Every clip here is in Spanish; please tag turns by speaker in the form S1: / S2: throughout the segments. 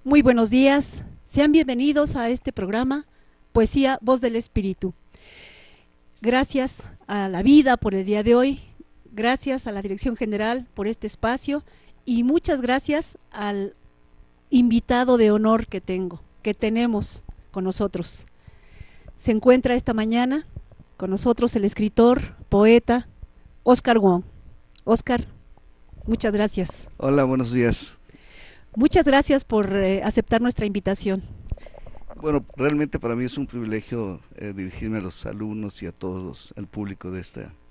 S1: Muy buenos días, sean bienvenidos a este programa Poesía Voz del Espíritu. Gracias a la vida por el día de hoy, gracias a la Dirección General por este espacio y muchas gracias al invitado de honor que tenemos con nosotros. Se encuentra esta mañana con nosotros el escritor, poeta, Oscar Wong. Oscar, muchas gracias.
S2: Hola, buenos días.
S1: Muchas gracias por aceptar nuestra invitación.
S2: Bueno, realmente para mí es un privilegio dirigirme a los alumnos y a todos, al público de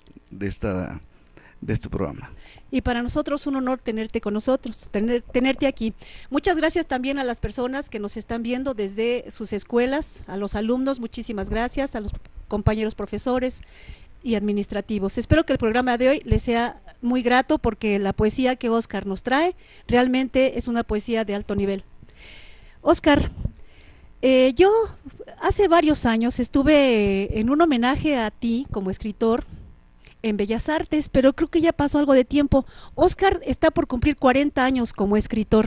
S2: este programa.
S1: Y para nosotros un honor tenerte con nosotros, tenerte aquí. Muchas gracias también a las personas que nos están viendo desde sus escuelas, a los alumnos, muchísimas gracias, a los compañeros profesores y administrativos. Espero que el programa de hoy les sea muy grato porque la poesía que Oscar nos trae realmente es una poesía de alto nivel. Oscar, yo hace varios años estuve en un homenaje a ti como escritor en Bellas Artes, pero creo que ya pasó algo de tiempo. Oscar está por cumplir 40 años como escritor.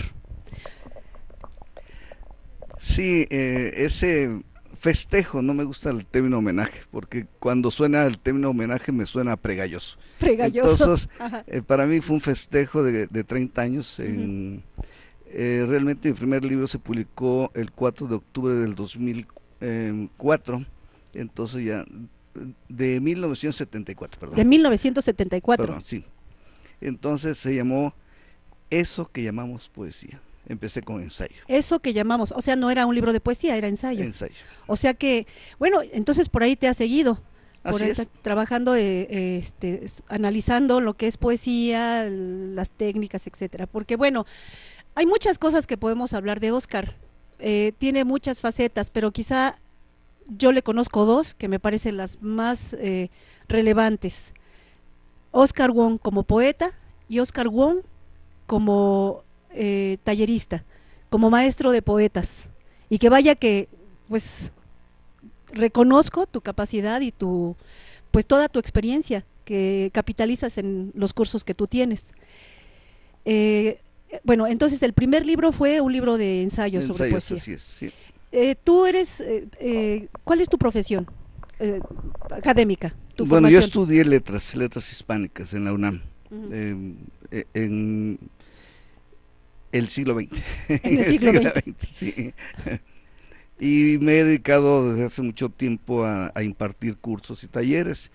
S2: Sí, ese festejo, no me gusta el término homenaje, porque cuando suena el término homenaje me suena pregalloso.
S1: Pregalloso.
S2: Entonces, para mí fue un festejo de 30 años. Realmente mi primer libro se publicó el 4 de octubre del 2004, entonces ya, de 1974, perdón.
S1: De 1974.
S2: Perdón, sí. Entonces se llamó Eso que llamamos poesía. Empecé con ensayo.
S1: Eso que llamamos, o sea, no era un libro de poesía, era ensayo.
S2: Ensayo.
S1: O sea que, bueno, entonces por ahí te has seguido. Por ahí trabajando, analizando lo que es poesía, las técnicas, etcétera. Porque bueno, hay muchas cosas que podemos hablar de Oscar. Tiene muchas facetas, pero quizá yo le conozco dos que me parecen las más relevantes. Oscar Wong como poeta y Oscar Wong como tallerista, como maestro de poetas. Y que vaya que, pues, reconozco tu capacidad y pues toda tu experiencia que capitalizas en los cursos que tú tienes. Bueno, entonces el primer libro fue un libro de ensayos sobre poesía.
S2: Así es, sí.
S1: Tú eres, ¿cuál es tu profesión académica?
S2: Bueno, yo estudié letras hispánicas en la UNAM, en el siglo XX.
S1: En el siglo XX,
S2: sí. Y me he dedicado desde hace mucho tiempo a impartir cursos y talleres.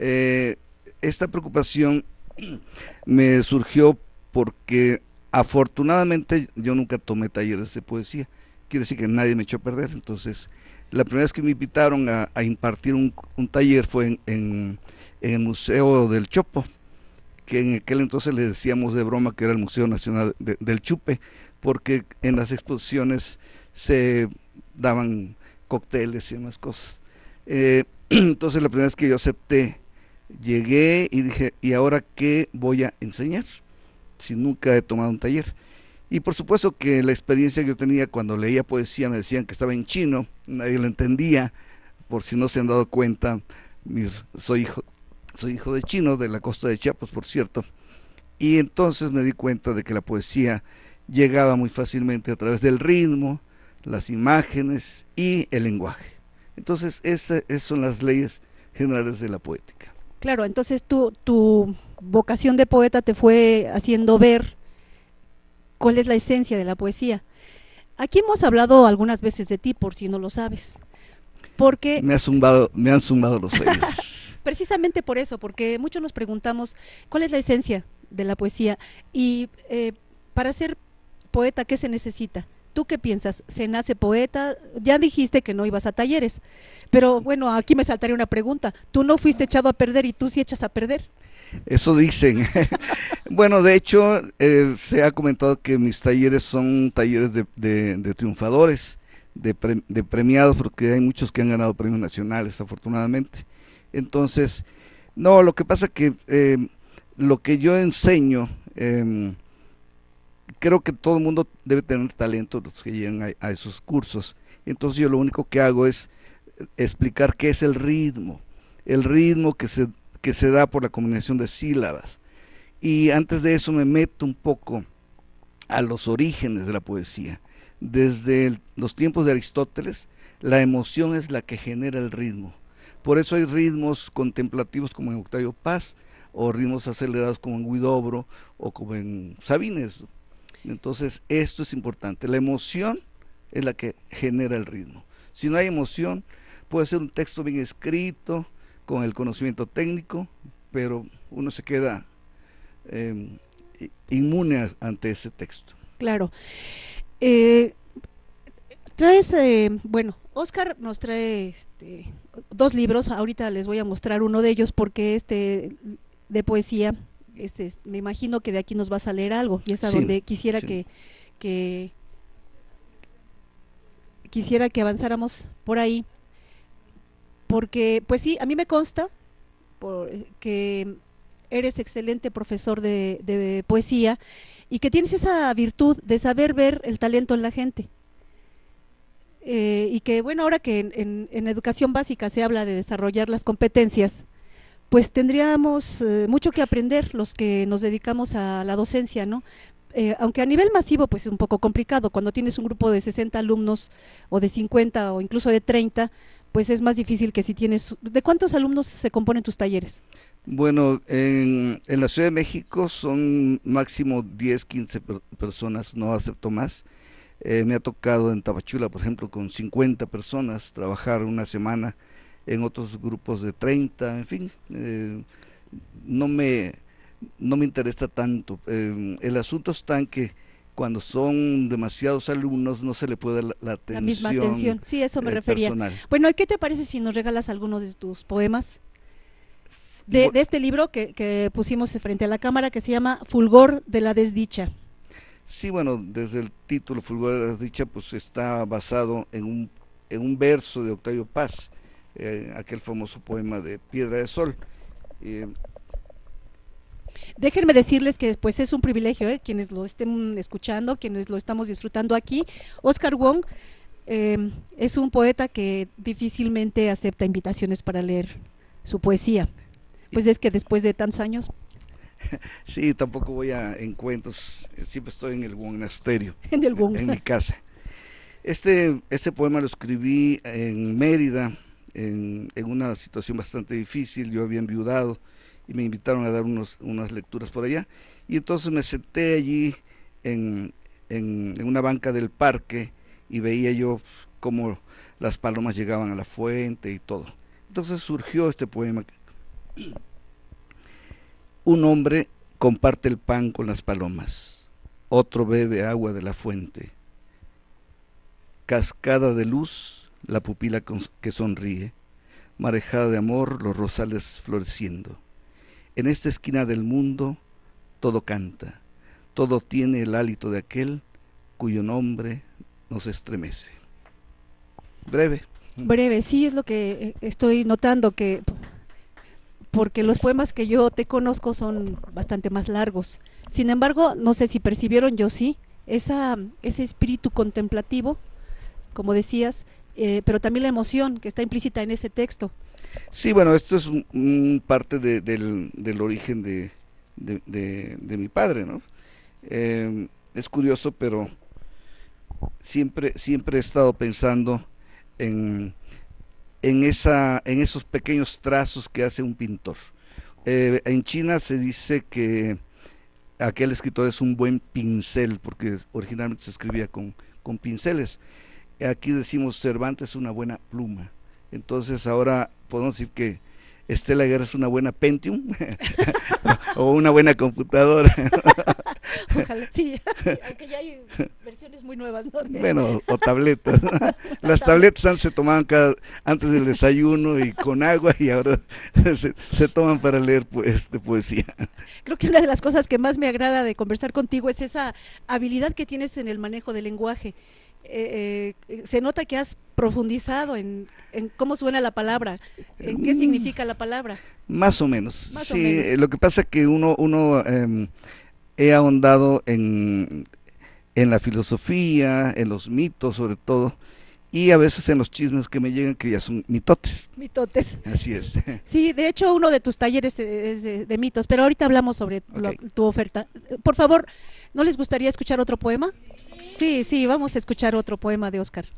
S2: Esta preocupación me surgió porque afortunadamente yo nunca tomé talleres de poesía. Quiere decir que nadie me echó a perder. Entonces, la primera vez que me invitaron a impartir un taller fue en el Museo del Chopo, que en aquel entonces le decíamos de broma que era el Museo Nacional del Chupe, porque en las exposiciones se daban cócteles y demás cosas. Entonces la primera vez que yo acepté, llegué y dije, ¿y ahora qué voy a enseñar? Si nunca he tomado un taller. Y por supuesto que la experiencia que yo tenía cuando leía poesía me decían que estaba en chino, nadie lo entendía. Por si no se han dado cuenta, soy hijo de chino, de la costa de Chiapas, por cierto. Y entonces me di cuenta de que la poesía llegaba muy fácilmente a través del ritmo, las imágenes y el lenguaje. Entonces esas son las leyes generales de la poética.
S1: Claro, entonces tu vocación de poeta te fue haciendo ver cuál es la esencia de la poesía. Aquí hemos hablado algunas veces de ti, por si no lo sabes, porque
S2: me han zumbado los oídos.
S1: Precisamente por eso, porque muchos nos preguntamos cuál es la esencia de la poesía y para ser poeta, ¿qué se necesita? ¿Tú qué piensas? ¿Se nace poeta? Ya dijiste que no ibas a talleres, pero bueno, aquí me saltaría una pregunta. ¿Tú no fuiste echado a perder y tú sí echas a perder?
S2: Eso dicen. Bueno, de hecho, se ha comentado que mis talleres son talleres de triunfadores, de premiados, porque hay muchos que han ganado premios nacionales, afortunadamente. Entonces, no, lo que pasa que lo que yo enseño, creo que todo el mundo debe tener talento, los que llegan a esos cursos. Entonces yo lo único que hago es explicar qué es el ritmo que se da por la combinación de sílabas. Y antes de eso me meto un poco a los orígenes de la poesía, Desde los tiempos de Aristóteles, la emoción es la que genera el ritmo. Por eso hay ritmos contemplativos como en Octavio Paz, o ritmos acelerados como en Huidobro o como en Sabines. Entonces esto es importante, la emoción es la que genera el ritmo. Si no hay emoción, puede ser un texto bien escrito, con el conocimiento técnico, pero uno se queda inmune ante ese texto.
S1: Claro. Bueno, Oscar nos trae dos libros, ahorita les voy a mostrar uno de ellos porque de poesía, me imagino que de aquí nos vas a leer algo y es a
S2: Sí,
S1: donde quisiera
S2: sí.
S1: quisiera que avanzáramos por ahí, porque pues sí, a mí me consta que eres excelente profesor de poesía y que tienes esa virtud de saber ver el talento en la gente. Y que bueno, ahora que en educación básica se habla de desarrollar las competencias, pues tendríamos mucho que aprender los que nos dedicamos a la docencia, ¿no? Aunque a nivel masivo pues es un poco complicado, cuando tienes un grupo de 60 alumnos o de 50 o incluso de 30, pues es más difícil que si tienes... ¿De cuántos alumnos se componen tus talleres?
S2: Bueno, en la Ciudad de México son máximo 10, 15 personas, no acepto más. Me ha tocado en Tapachula, por ejemplo, con 50 personas, trabajar una semana en otros grupos de 30, en fin, no me, no me interesa tanto. El asunto está en que cuando son demasiados alumnos no se le puede dar la
S1: La misma
S2: atención
S1: atención, sí, eso me refería.
S2: personal.
S1: Bueno, ¿y qué te parece si nos regalas alguno de tus poemas?
S2: Bu-
S1: De este libro que pusimos frente a la cámara que se llama Fulgor de la desdicha.
S2: Sí, bueno, desde el título Fulgor de la Dicha, pues está basado en un verso de Octavio Paz, aquel famoso poema de Piedra de Sol. Eh,
S1: Déjenme decirles que pues es un privilegio, quienes lo estén escuchando, quienes lo estamos disfrutando aquí. Oscar Wong es un poeta que difícilmente acepta invitaciones para leer su poesía. Pues es que después de tantos años
S2: sí, tampoco voy a encuentros, siempre estoy en el monasterio,
S1: en el Wong.
S2: en mi casa. Este poema lo escribí en Mérida, en una situación bastante difícil. Yo había enviudado y me invitaron a dar unas lecturas por allá, y entonces me senté allí en una banca del parque y veía yo cómo las palomas llegaban a la fuente y todo. Entonces surgió este poema. Un hombre comparte el pan con las palomas, otro bebe agua de la fuente. Cascada de luz, la pupila que sonríe, marejada de amor, los rosales floreciendo. En esta esquina del mundo todo canta, todo tiene el hálito de aquel cuyo nombre nos estremece. Breve.
S1: Breve, sí, es lo que estoy notando, que porque los poemas que yo te conozco son bastante más largos. Sin embargo, no sé si percibieron, yo sí, ese espíritu contemplativo, como decías, pero también la emoción que está implícita en ese texto.
S2: Sí, bueno, esto es parte del origen de mi padre, ¿no? Es curioso, pero siempre he estado pensando en, en esos pequeños trazos que hace un pintor. En China se dice que aquel escritor es un buen pincel, porque originalmente se escribía con pinceles. Aquí decimos Cervantes es una buena pluma. Entonces ahora podemos decir que Estela Guerra es una buena Pentium o una buena computadora.
S1: Ojalá, sí, aunque ya hay versiones muy nuevas, ¿no?
S2: Bueno, o tabletas. Las tabletas antes se tomaban antes del desayuno y con agua, y ahora se toman para leer poesía.
S1: Creo que una de las cosas que más me agrada de conversar contigo es esa habilidad que tienes en el manejo del lenguaje. Se nota que has profundizado en cómo suena la palabra, en qué significa la palabra.
S2: Más o menos,
S1: Más o
S2: sí.
S1: menos.
S2: Lo que pasa es que uno he ahondado en la filosofía, en los mitos sobre todo, y a veces en los chismes que me llegan que ya son mitotes.
S1: Mitotes.
S2: Así es.
S1: Sí, de hecho uno de tus talleres es de mitos, pero ahorita hablamos sobre tu oferta. Por favor, ¿no les gustaría escuchar otro poema? Sí, sí, vamos a escuchar otro poema de Óscar.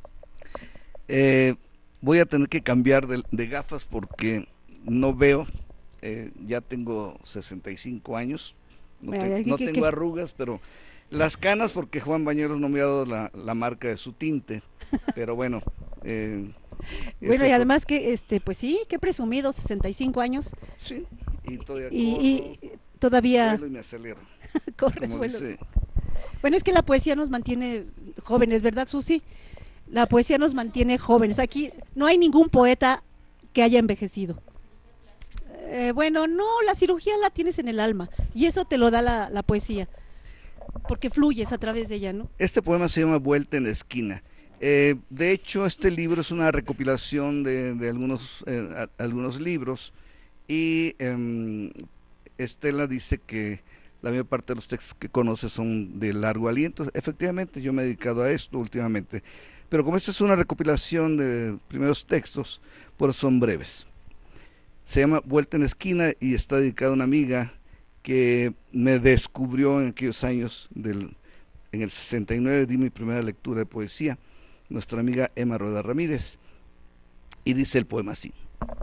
S2: Voy a tener que cambiar de gafas porque no veo, ya tengo 65 años, no tengo arrugas, pero las canas porque Juan Bañeros no me ha dado la marca de su tinte, pero bueno.
S1: Bueno, y además que, pues sí, qué presumido, 65 años.
S2: Sí, y todavía
S1: y todavía
S2: vuelo y me acelero.
S1: Corres, vuelo. Bueno, es que la poesía nos mantiene jóvenes, ¿verdad, Susi? La poesía nos mantiene jóvenes. Aquí no hay ningún poeta que haya envejecido. Bueno, no, la cirugía la tienes en el alma y eso te lo da la poesía, porque fluyes a través de ella, ¿no?
S2: Este poema se llama Vuelta en la esquina. De hecho, este libro es una recopilación de algunos libros y Estela dice que la mayor parte de los textos que conoce son de largo aliento. Efectivamente, yo me he dedicado a esto últimamente, pero como esta es una recopilación de primeros textos, pues son breves. Se llama Vuelta en la esquina y está dedicada a una amiga que me descubrió en aquellos años, en el 69 di mi primera lectura de poesía, nuestra amiga Emma Rueda Ramírez, y dice el poema así: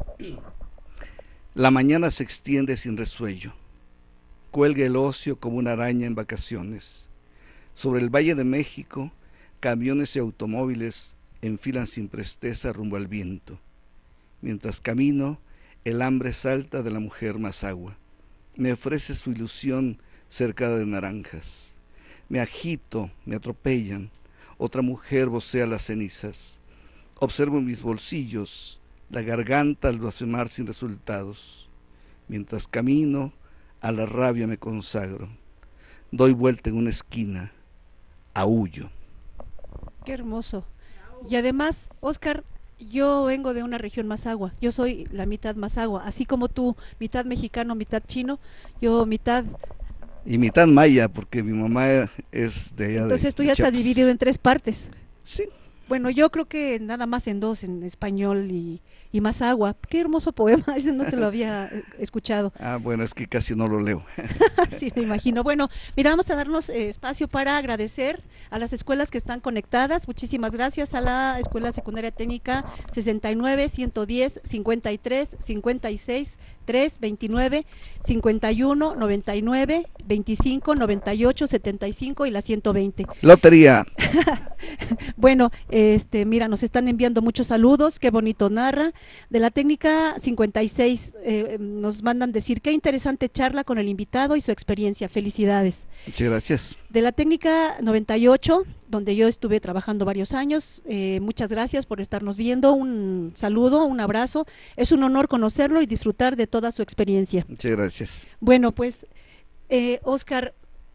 S2: la mañana se extiende sin resuello, cuelga el ocio como una araña en vacaciones. Sobre el Valle de México, camiones y automóviles enfilan sin presteza rumbo al viento. Mientras camino, el hambre salta de la mujer más agua. Me ofrece su ilusión cercada de naranjas. Me agito, me atropellan. Otra mujer vocea las cenizas. Observo mis bolsillos, la garganta al blasfemar sin resultados. Mientras camino, a la rabia me consagro. Doy vuelta en una esquina, aúllo.
S1: Qué hermoso. Y además, Óscar, yo vengo de una región mazahua, yo soy la mitad mazahua, así como tú, mitad mexicano, mitad chino, yo mitad...
S2: Y mitad maya, porque mi mamá es de allá.
S1: Entonces tú ya estás dividido en 3 partes.
S2: Sí.
S1: Bueno, yo creo que nada más en 2, en español y mazahua. Qué hermoso poema, ese no te lo había escuchado.
S2: Bueno, es que casi no lo leo.
S1: Sí, me imagino. Bueno, mira, vamos a darnos espacio para agradecer a las escuelas que están conectadas. Muchísimas gracias a la Escuela Secundaria Técnica 69, 110, 53, 56, 3, 29, 51, 99, 25, 98, 75 y la 120.
S2: Lotería.
S1: Bueno, mira, nos están enviando muchos saludos, qué bonito narra. De la técnica 56 nos mandan decir qué interesante charla con el invitado y su experiencia, felicidades.
S2: Muchas gracias.
S1: De la técnica 98, donde yo estuve trabajando varios años, muchas gracias por estarnos viendo, un saludo, un abrazo, es un honor conocerlo y disfrutar de toda su experiencia.
S2: Muchas gracias.
S1: Bueno, pues, Óscar,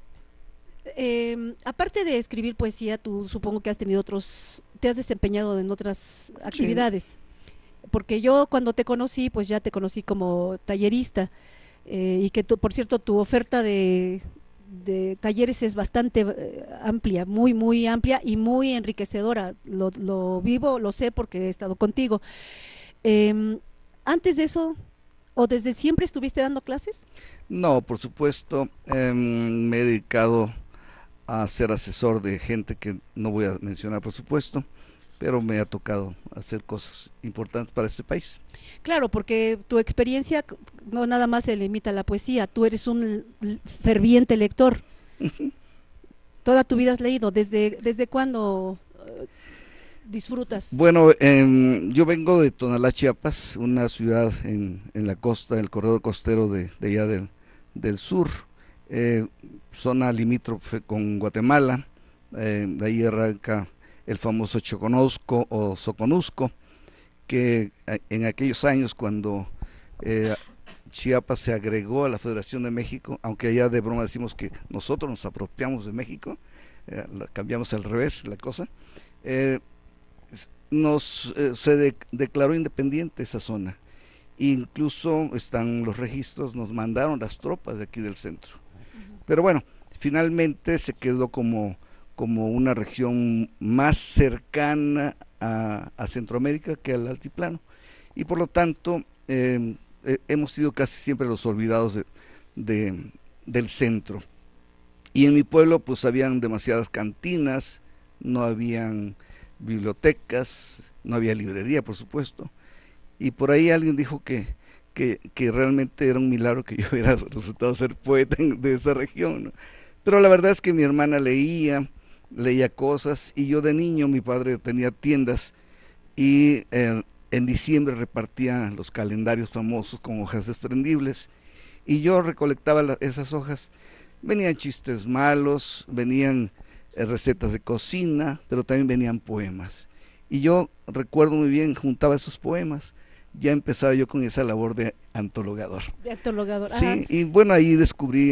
S1: aparte de escribir poesía, tú supongo que has tenido te has desempeñado en otras actividades, sí. Porque yo cuando te conocí, pues ya te conocí como tallerista, y que por cierto tu oferta de talleres es bastante amplia, muy amplia y muy enriquecedora, lo vivo, lo sé porque he estado contigo. Antes de eso, ¿o desde siempre estuviste dando clases?
S2: No, por supuesto, me he dedicado a ser asesor de gente que no voy a mencionar, por supuesto, pero me ha tocado hacer cosas importantes para este país.
S1: Claro, porque tu experiencia no nada más se limita a la poesía, tú eres un ferviente lector. Toda tu vida has leído, ¿desde cuándo disfrutas?
S2: Bueno, yo vengo de Tonalá, Chiapas, una ciudad en la costa, en el corredor costero de allá del sur, zona limítrofe con Guatemala. De ahí arranca el famoso Choconusco o Soconusco, que en aquellos años cuando Chiapas se agregó a la Federación de México, aunque allá de broma decimos que nosotros nos apropiamos de México, cambiamos al revés la cosa, se declaró independiente esa zona. Incluso están los registros, nos mandaron las tropas de aquí del centro. Pero bueno, finalmente se quedó como una región más cercana a Centroamérica que al altiplano. Y por lo tanto, hemos sido casi siempre los olvidados del centro. Y en mi pueblo pues habían demasiadas cantinas, no habían bibliotecas, no había librería, por supuesto. Y por ahí alguien dijo que realmente era un milagro que yo hubiera resultado ser poeta de esa región, ¿no? Pero la verdad es que mi hermana leía cosas, y yo de niño, mi padre tenía tiendas, y en diciembre repartía los calendarios famosos con hojas desprendibles, y yo recolectaba esas hojas. Venían chistes malos, venían recetas de cocina, pero también venían poemas. Y yo recuerdo muy bien, juntaba esos poemas, ya empezaba yo con esa labor de antologador.
S1: De antologador,
S2: sí,
S1: ajá.
S2: Y bueno, ahí descubrí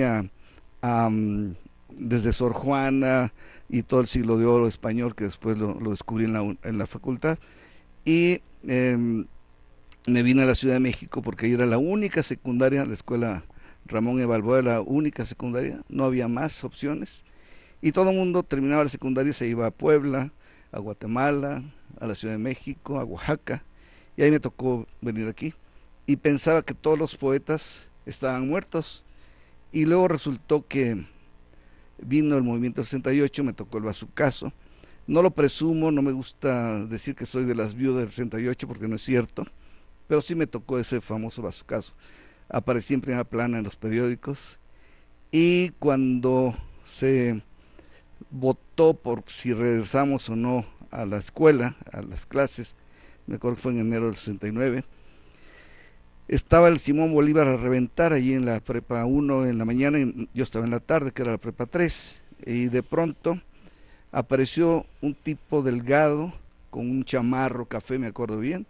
S2: desde Sor Juana y todo el siglo de oro español, que después lo descubrí en la facultad, y me vine a la Ciudad de México porque ahí era la única secundaria, la escuela Ramón E. Balboa, la única secundaria, no había más opciones, y todo el mundo terminaba la secundaria y se iba a Puebla, a Guatemala, a la Ciudad de México, a Oaxaca, y ahí me tocó venir aquí, y pensaba que todos los poetas estaban muertos, y luego resultó que vino el movimiento 68, me tocó el bazucazo. No lo presumo, no me gusta decir que soy de las viudas del 68 porque no es cierto, pero sí me tocó ese famoso bazucazo. Aparecí en primera plana en los periódicos, y cuando se votó por si regresamos o no a la escuela, a las clases, me acuerdo que fue en enero del 69, estaba el Simón Bolívar a reventar allí en la prepa 1 en la mañana, y yo estaba en la tarde, que era la prepa 3, y de pronto apareció un tipo delgado con un chamarro café, me acuerdo bien,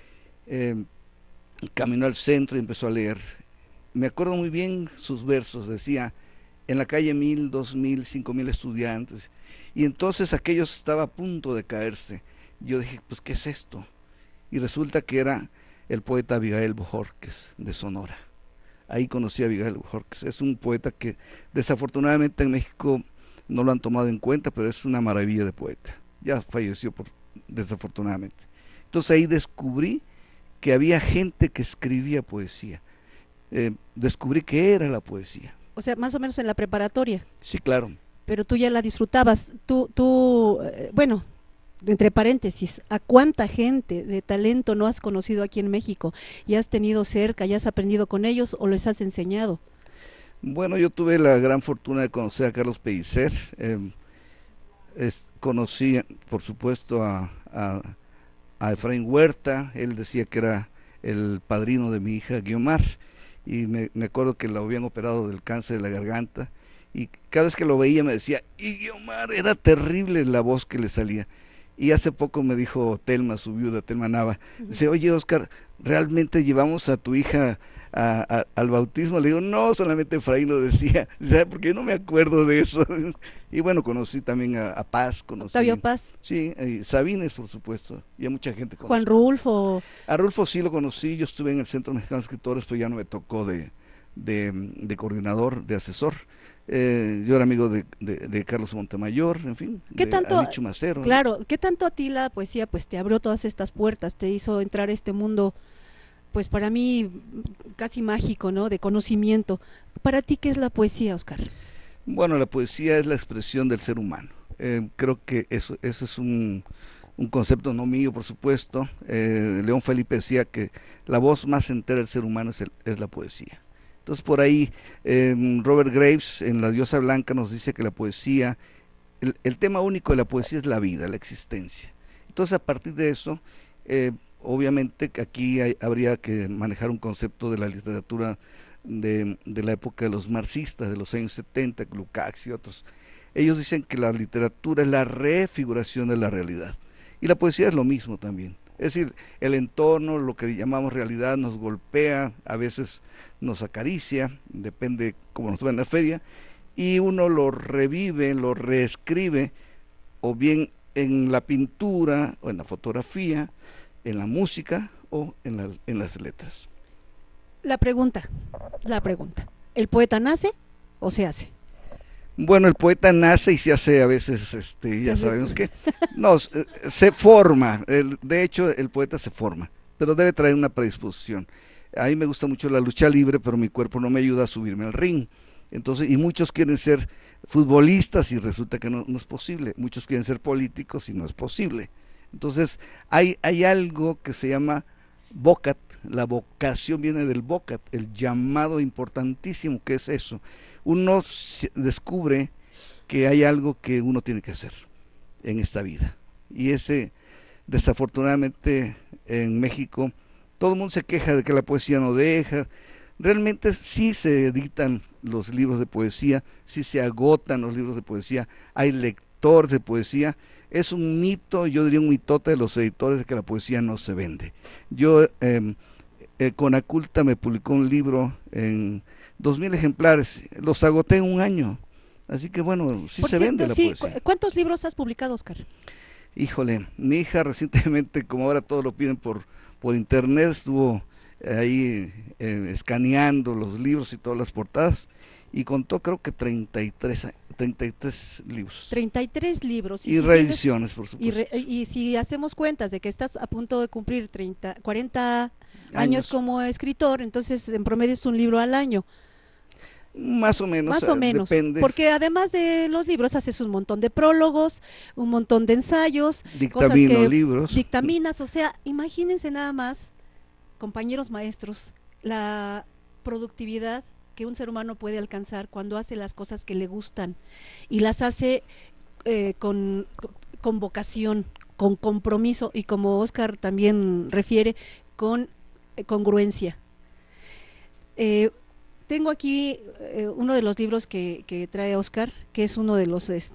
S2: caminó al centro y empezó a leer. Me acuerdo muy bien sus versos, decía: en la calle 1000, 2000, 5000 estudiantes, y entonces aquello estaba a punto de caerse. Yo dije, pues ¿qué es esto? Y resulta que era el poeta Abigail Bojorquez de Sonora. Ahí conocí a Abigail Bojorquez. Es un poeta que desafortunadamente en México no lo han tomado en cuenta, pero es una maravilla de poeta. Ya falleció desafortunadamente. Entonces ahí descubrí que había gente que escribía poesía. Descubrí que era la poesía.
S1: O sea, más o menos en la preparatoria.
S2: Sí, claro.
S1: Pero tú ya la disfrutabas. Bueno, entre paréntesis, ¿a cuánta gente de talento no has conocido aquí en México y has tenido cerca, y has aprendido con ellos o les has enseñado?
S2: Bueno, yo tuve la gran fortuna de conocer a Carlos Pellicer. Conocí, por supuesto, a Efraín Huerta. Él decía que era el padrino de mi hija Guiomar, y me acuerdo que lo habían operado del cáncer de la garganta, y cada vez que lo veía me decía, y Guiomar, era terrible la voz que le salía. Y hace poco me dijo Telma, su viuda, Telma Nava, dice: oye, Oscar, ¿realmente llevamos a tu hija al bautismo? Le digo, no, solamente Efraín lo decía, porque yo no me acuerdo de eso. Y bueno, conocí también a Paz,
S1: Octavio Paz.
S2: Sí, Sabines, por supuesto, y a mucha gente conocí.
S1: Juan Rulfo.
S2: A Rulfo sí lo conocí, yo estuve en el Centro Mexicano de Escritores, pero ya no me tocó de coordinador, de asesor. Yo era amigo de Carlos Montemayor, en fin,
S1: ¿Qué tanto,
S2: Alicho Macero?
S1: Claro, ¿qué tanto a ti la poesía pues te abrió todas estas puertas, te hizo entrar a este mundo, pues para mí casi mágico, ¿no? De conocimiento. ¿Para ti qué es la poesía, Oscar?
S2: Bueno, la poesía es la expresión del ser humano. Creo que eso es un concepto no mío, por supuesto. León Felipe decía que la voz más entera del ser humano es la poesía. Entonces por ahí Robert Graves en La Diosa Blanca nos dice que la poesía, el tema único de la poesía es la vida, la existencia. Entonces a partir de eso, obviamente que aquí habría que manejar un concepto de la literatura de la época de los marxistas, de los años 70, Lukács y otros. Ellos dicen que la literatura es la refiguración de la realidad, y la poesía es lo mismo también. Es decir, el entorno, lo que llamamos realidad, nos golpea, a veces nos acaricia, depende cómo nos va en la feria, y uno lo revive, lo reescribe, o bien en la pintura, o en la fotografía, en la música, o en las letras.
S1: La pregunta, ¿el poeta nace o se hace?
S2: Bueno, el poeta nace y se hace a veces,
S1: Se
S2: ya
S1: hace-
S2: sabemos que, no, se forma, de hecho el poeta se forma, pero debe traer una predisposición. A mí me gusta mucho la lucha libre, pero mi cuerpo no me ayuda a subirme al ring. Entonces, y muchos quieren ser futbolistas y resulta que no es posible. Muchos quieren ser políticos y no es posible. Entonces, hay algo que se llama vocat, la vocación viene del vocat, el llamado importantísimo que es eso. Uno descubre que hay algo que uno tiene que hacer en esta vida. Y ese, desafortunadamente, en México, todo el mundo se queja de que la poesía no deja. Realmente sí se editan los libros de poesía, sí se agotan los libros de poesía, hay lectores de poesía. Es un mito, yo diría un mitote de los editores de que la poesía no se vende. Yo, Conaculta me publicó un libro en 2000 ejemplares, los agoté en un año. Así que bueno, sí
S1: Por
S2: se vende
S1: cierto,
S2: la
S1: sí,
S2: poesía.
S1: ¿cuántos libros has publicado, Oscar?
S2: Híjole, mi hija recientemente, como ahora todo lo piden por internet, estuvo ahí escaneando los libros y todas las portadas y contó creo que 33 libros.
S1: 33 libros.
S2: Y
S1: si tienes,
S2: reediciones, por supuesto.
S1: y si hacemos cuentas de que estás a punto de cumplir 40 años
S2: Años,
S1: como escritor, entonces en promedio es un libro al año.
S2: más o menos,
S1: Más o menos,
S2: depende,
S1: porque además de los libros haces un montón de prólogos, un montón de ensayos, cosas
S2: dictamino
S1: que
S2: libros.
S1: dictaminas, o sea, imagínense nada más, compañeros maestros, la productividad que un ser humano puede alcanzar cuando hace las cosas que le gustan y las hace con vocación, con compromiso y como Oscar también refiere, con congruencia. Eh, Tengo aquí uno de los libros que trae Oscar, que es uno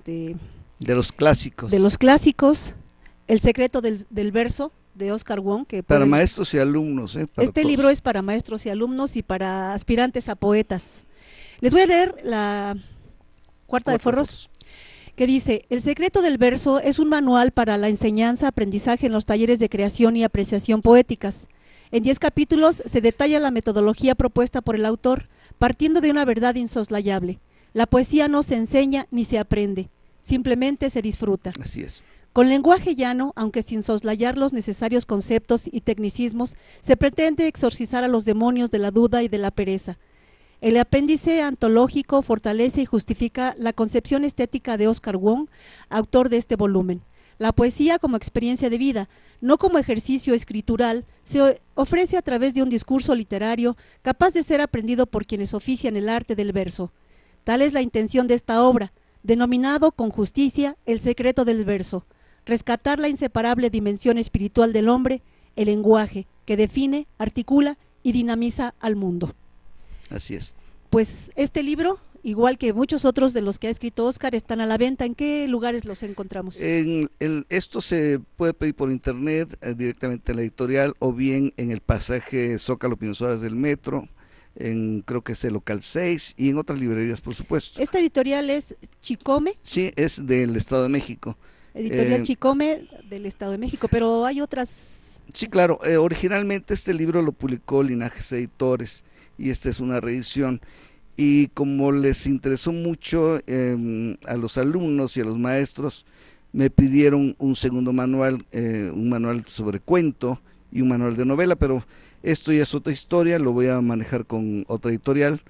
S2: De los clásicos.
S1: de los clásicos, El secreto del verso, de Oscar Wong, que
S2: Para
S1: pueden,
S2: maestros y alumnos, para
S1: este
S2: todos.
S1: libro es para maestros y alumnos y para aspirantes a poetas. Les voy a leer la cuarta de forros, que dice: El secreto del verso es un manual para la enseñanza, aprendizaje en los talleres de creación y apreciación poéticas. En 10 capítulos se detalla la metodología propuesta por el autor, partiendo de una verdad insoslayable. La poesía no se enseña ni se aprende, simplemente se disfruta.
S2: Así es.
S1: Con lenguaje llano, aunque sin soslayar los necesarios conceptos y tecnicismos, se pretende exorcizar a los demonios de la duda y de la pereza. El apéndice antológico fortalece y justifica la concepción estética de Oscar Wong, autor de este volumen. La poesía como experiencia de vida, no como ejercicio escritural, se ofrece a través de un discurso literario capaz de ser aprendido por quienes ofician el arte del verso. Tal es la intención de esta obra, denominado con justicia El secreto del verso, rescatar la inseparable dimensión espiritual del hombre, el lenguaje, que define, articula y dinamiza al mundo.
S2: Así es.
S1: Pues este libro, igual que muchos otros de los que ha escrito Oscar, están a la venta. ¿En qué lugares los encontramos?
S2: Esto se puede pedir por internet, directamente en la editorial, o bien en el pasaje Zócalo Pinozadas del Metro, creo que es el local 6, y en otras librerías, por supuesto.
S1: Esta editorial es Chicome.
S2: Sí, es del Estado de México.
S1: Editorial Chicome del Estado de México, pero hay otras.
S2: Sí, claro, originalmente este libro lo publicó Linajes Editores, y esta es una reedición. Y como les interesó mucho a los alumnos y a los maestros, me pidieron un segundo manual, un manual sobre cuento y un manual de novela, pero esto ya es otra historia, lo voy a manejar con otra editorial.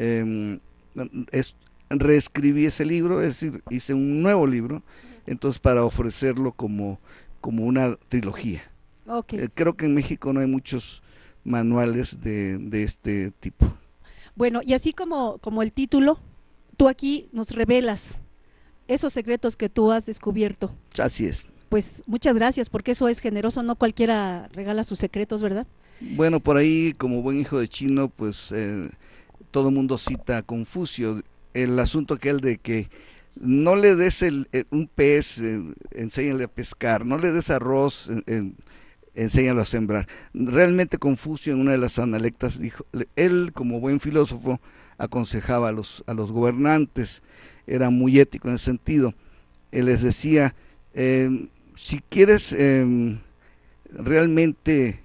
S2: Reescribí ese libro, es decir, hice un nuevo libro, entonces para ofrecerlo como una trilogía.
S1: Okay.
S2: Creo que en México no hay muchos manuales de este tipo.
S1: Bueno, y así como el título, tú aquí nos revelas esos secretos que tú has descubierto.
S2: Así es.
S1: Pues muchas gracias, porque eso es generoso, no cualquiera regala sus secretos, ¿verdad?
S2: Bueno, por ahí, como buen hijo de chino, pues todo el mundo cita a Confucio, el asunto aquel de que no le des un pez, enséñale a pescar, no le des arroz, enséñalo a sembrar. Realmente Confucio, en una de las analectas, dijo, él como buen filósofo aconsejaba a los gobernantes, era muy ético en ese sentido. Él les decía, si quieres realmente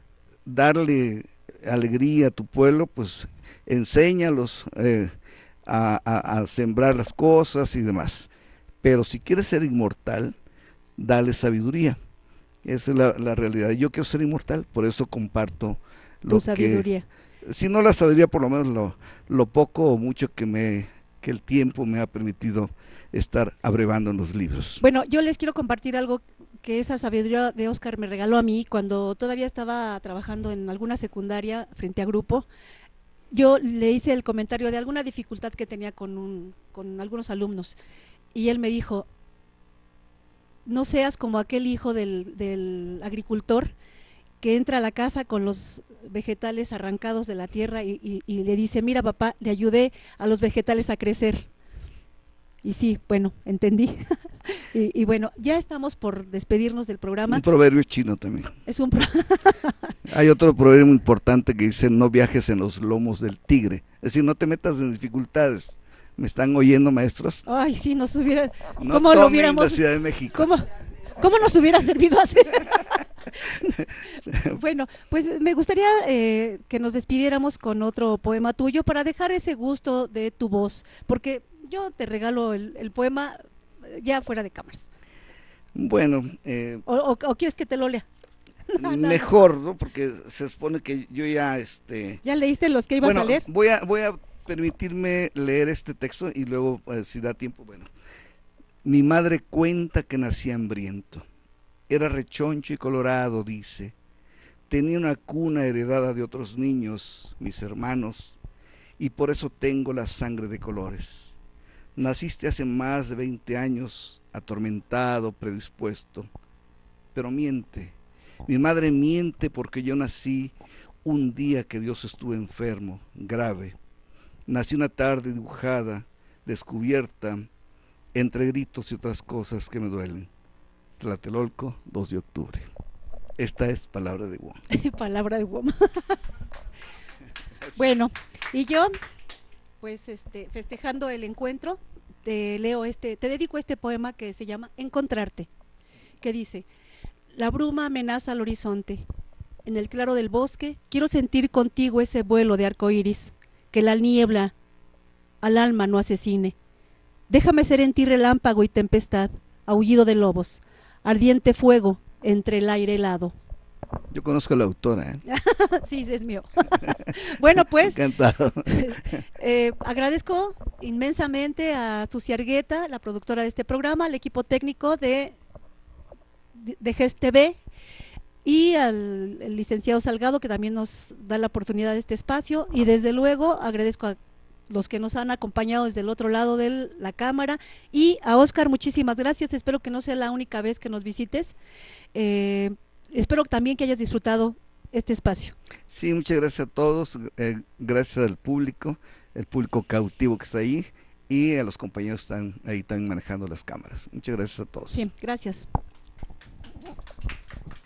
S2: darle alegría a tu pueblo, pues enséñalos a sembrar las cosas y demás. Pero si quieres ser inmortal, dale sabiduría. Esa es la realidad. Yo quiero ser inmortal, por eso comparto
S1: Tu sabiduría.
S2: Si no la sabiduría, por lo menos lo poco o mucho que el tiempo me ha permitido estar abrevando en los libros.
S1: Bueno, yo les quiero compartir algo que esa sabiduría de Óscar me regaló a mí cuando todavía estaba trabajando en alguna secundaria frente a grupo. Yo le hice el comentario de alguna dificultad que tenía con algunos alumnos y él me dijo: no seas como aquel hijo del agricultor que entra a la casa con los vegetales arrancados de la tierra y le dice: mira papá, le ayudé a los vegetales a crecer. Y sí, bueno, entendí. y bueno, ya estamos por despedirnos del programa.
S2: Un proverbio chino también.
S1: Es un
S2: Hay otro proverbio muy importante que dice: no viajes en los lomos del tigre. Es decir, no te metas en dificultades. ¿Me están oyendo, maestros?
S1: Ay, sí, nos hubiera...
S2: No
S1: ¿Cómo lo
S2: tomen
S1: hubiéramos...
S2: la Ciudad de México.
S1: ¿Cómo nos hubiera servido hacer? Bueno, pues me gustaría que nos despidiéramos con otro poema tuyo para dejar ese gusto de tu voz, porque yo te regalo el poema ya fuera de cámaras.
S2: Bueno,
S1: ¿O quieres que te lo lea?
S2: Mejor, ¿no? Porque se supone que yo ya
S1: ¿Ya leíste los que ibas a leer?
S2: Voy a permitirme leer este texto y luego, si da tiempo, bueno. Mi madre cuenta que nací hambriento. Era rechoncho y colorado, dice. Tenía una cuna heredada de otros niños, mis hermanos, y por eso tengo la sangre de colores. Naciste hace más de 20 años, atormentado, predispuesto. Pero miente. Mi madre miente porque yo nací un día que Dios estuvo enfermo, grave. Nací una tarde dibujada, descubierta, entre gritos y otras cosas que me duelen. Tlatelolco, 2 de octubre. Esta es palabra de Wong.
S1: Palabra de Wong. Bueno, y yo, pues festejando el encuentro, te dedico este poema que se llama Encontrarte, que dice: la bruma amenaza al horizonte. En el claro del bosque quiero sentir contigo ese vuelo de arco iris, que la niebla al alma no asesine. Déjame ser en ti relámpago y tempestad, aullido de lobos, ardiente fuego entre el aire helado.
S2: Yo conozco a la autora,
S1: Sí, es mío. Bueno, pues
S2: encantado.
S1: Agradezco inmensamente a Susi Argueta, la productora de este programa, al equipo técnico de GES TV, y al licenciado Salgado, que también nos da la oportunidad de este espacio, y desde luego agradezco a los que nos han acompañado desde el otro lado de la cámara, y a Óscar, muchísimas gracias. Espero que no sea la única vez que nos visites. Espero también que hayas disfrutado este espacio.
S2: Sí, muchas gracias a todos, gracias al público, el público cautivo que está ahí, y a los compañeros que están ahí también manejando las cámaras. Muchas gracias a todos.
S1: Sí, gracias.